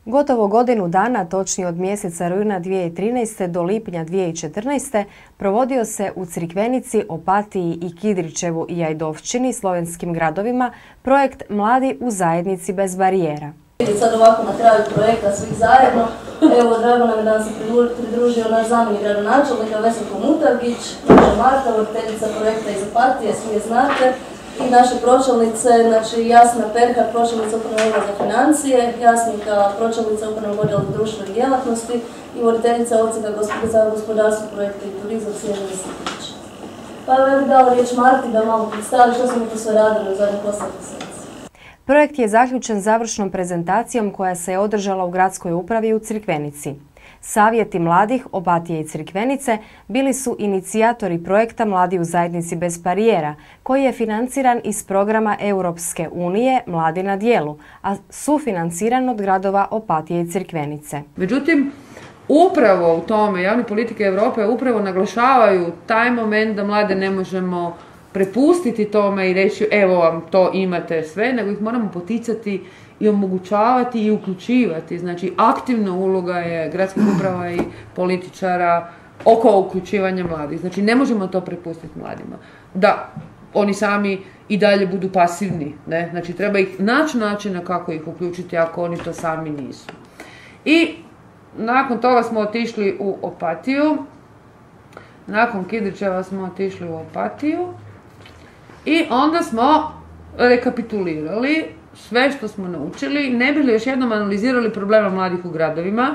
Gotovo godinu dana, točnije od mjeseca rujna 2013. do lipnja 2014. provodio se u Crikvenici, Opatiji i Kidričevu i Ajdovšćini, slovenskim gradovima, projekt Mladi u zajednici bez barijera. Sad ovako na kraju projekta svih zajedno, evo drago nam je da nam se pridružio naš zamjenik gradonačelnika Veselko Mutavgić, naša Marta, voditeljica projekta iz Opatije, svi je znate, i naše pročelnice, znači Jasna Perhar, pročelnica Upravnog odjela za financije, Jasnika, pročelnica Upravnog odjela za društvene djelatnosti i voditeljica Odsjeka za gospodarstvo, projekta i turizam Snježana Sitnić. Pa evo bih dala riječ Marti da malo predstavi što smo mi to sve radili u zadnjih 8 mjeseci. Projekt je zaključen završnom prezentacijom koja se je održala u gradskoj upravi u Crikvenici. Savjeti mladih Opatije i Crikvenice bili su inicijatori projekta Mladi u zajednici bez barijera, koji je financiran iz programa Europske unije Mladi na djelu, a sufinanciran od gradova Opatije i Crikvenice. Međutim, upravo u tome javne politike Europe upravo naglašavaju taj moment da mlade ne možemo prepustiti tome i reći evo vam to imate sve, nego ih moramo poticati i omogućavati i uključivati. Znači, aktivna uloga je gradskih uprava i političara oko uključivanja mladih. Znači, ne možemo to prepustiti mladima. Da oni sami i dalje budu pasivni. Ne? Znači, treba ih naći načina kako ih uključiti ako oni to sami nisu. I nakon toga smo otišli u Opatiju. Nakon Kidričeva smo otišli u Opatiju. I onda smo rekapitulirali sve što smo naučili, ne bi li još jednom analizirali problema mladih u gradovima.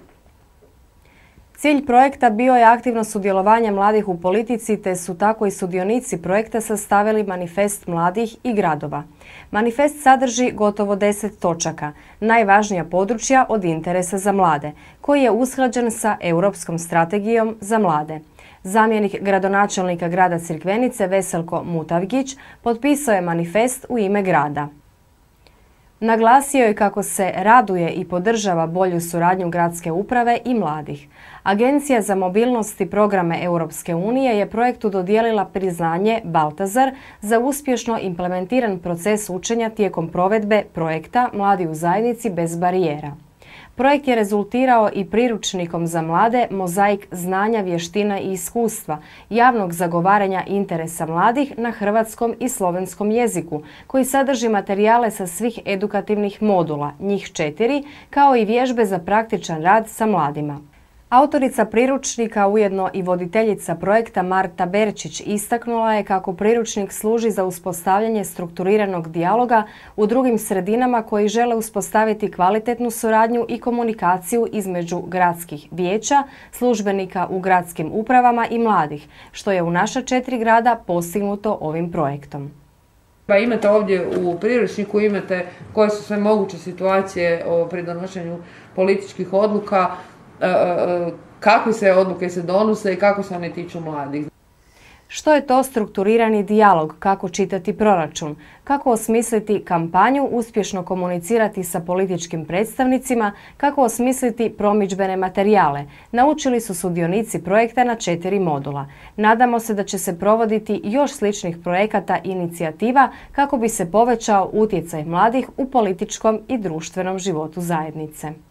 Cilj projekta bio je aktivno sudjelovanje mladih u politici, te su tako i sudionici projekta sastavili manifest mladih i gradova. Manifest sadrži gotovo 10 točaka, najvažnija područja od interesa za mlade, koji je usklađen sa Europskom strategijom za mlade. Zamjenik gradonačelnika grada Crikvenice Veselko Mutavgić potpisao je manifest u ime grada. Naglasio je kako se raduje i podržava bolju suradnju gradske uprave i mladih. Agencija za mobilnost i programe Europske unije je projektu dodijelila priznanje Baltazar za uspješno implementiran proces učenja tijekom provedbe projekta Mladi u zajednici bez barijera. Projekt je rezultirao i priručnikom za mlade Mozaik znanja, vještina i iskustva, javnog zagovaranja interesa mladih na hrvatskom i slovenskom jeziku, koji sadrži materijale sa svih edukativnih modula, njih 4, kao i vježbe za praktičan rad sa mladima. Autorica priručnika, ujedno i voditeljica projekta Marta Berčić, istaknula je kako priručnik služi za uspostavljanje strukturiranog dijaloga u drugim sredinama koji žele uspostaviti kvalitetnu suradnju i komunikaciju između gradskih vijeća, službenika u gradskim upravama i mladih, što je u naša 4 grada postignuto ovim projektom. Pa imate ovdje u priručniku, imate koje su sve moguće situacije pri donošenju političkih odluka, kakve se odluke se donose i kako se one tiču mladih. Što je to strukturirani dijalog, kako čitati proračun, kako osmisliti kampanju, uspješno komunicirati sa političkim predstavnicima, kako osmisliti promidžbene materijale, naučili su sudionici projekta na 4 modula. Nadamo se da će se provoditi još sličnih projekata i inicijativa kako bi se povećao utjecaj mladih u političkom i društvenom životu zajednice.